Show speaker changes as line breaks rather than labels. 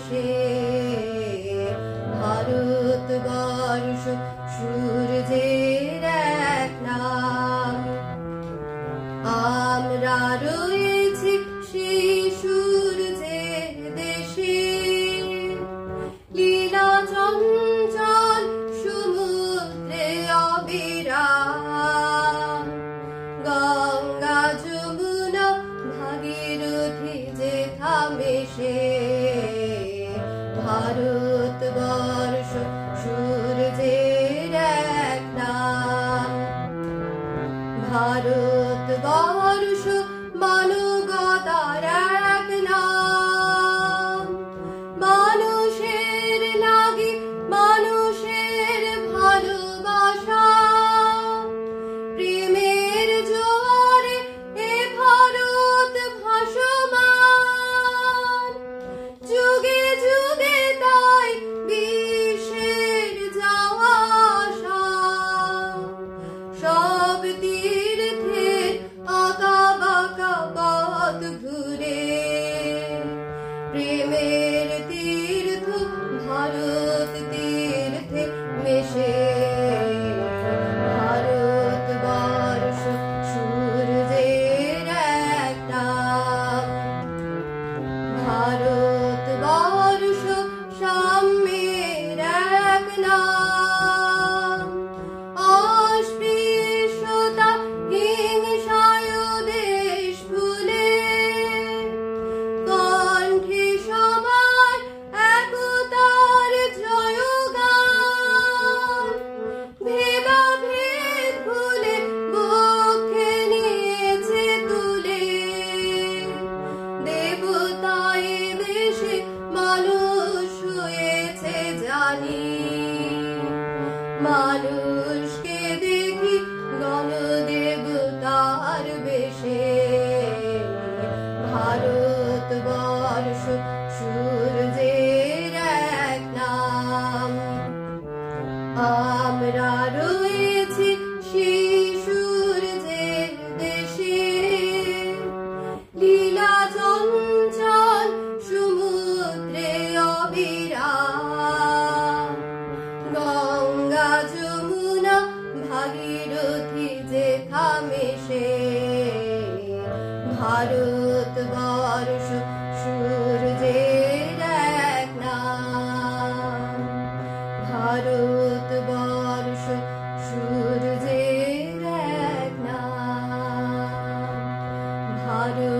মেশে ভারতবর্ষ সূর্যের এক নাম। আমরা রয়েছি সেই সূর্যের দেশে, লীলা চঞ্চল সমুদ্রে অবিরাম। গঙ্গা যমুনা ভাগীরথী যেথা মেশে ভারতবর্ষ সূর্যের এক নাম। ভারতবর্ষ মানবতার এক নাম। মানুষের লাগি মানুষের ভালোবাসা, প্রেমের জোয়ারে এ ভারত ভাসমান। যুগে যুগে তাই বিশ্বের যাওয়া আসা, সব তীর্থের আঁকা বাঁকা পথ ঘুরে প্রেমের তীর্থ ভারত তীর্থে মেশে ভারতবর্ষ সূর্যের এক নাম। ভারতবর্ষ সাম্যের এক নাম। অস্পৃশ্যতা হিংসায় দেশ ভুলে কণ্ঠে সবার একতার জয়গান। ভেদাভেদ ভুলে বক্ষে নিয়েছে তুলে, দেবতায় বেশে মানুষ হয়েছে জানি। মানুষকে দেখি গণদেবতার বেশে ভারতবর্ষ সূর্যের এক নাম। আমরা রয়েছি সেই সূর্যের দেশে, লীলা চঞ্চল সমুদ্রে অবিরাম। গঙ্গা যমুনা ভাগীরথী যেথা মেশে ভারতবর্ষ সূর্যের এক নাম। ভারতবর্ষ সূর্যের এক নাম। ভারত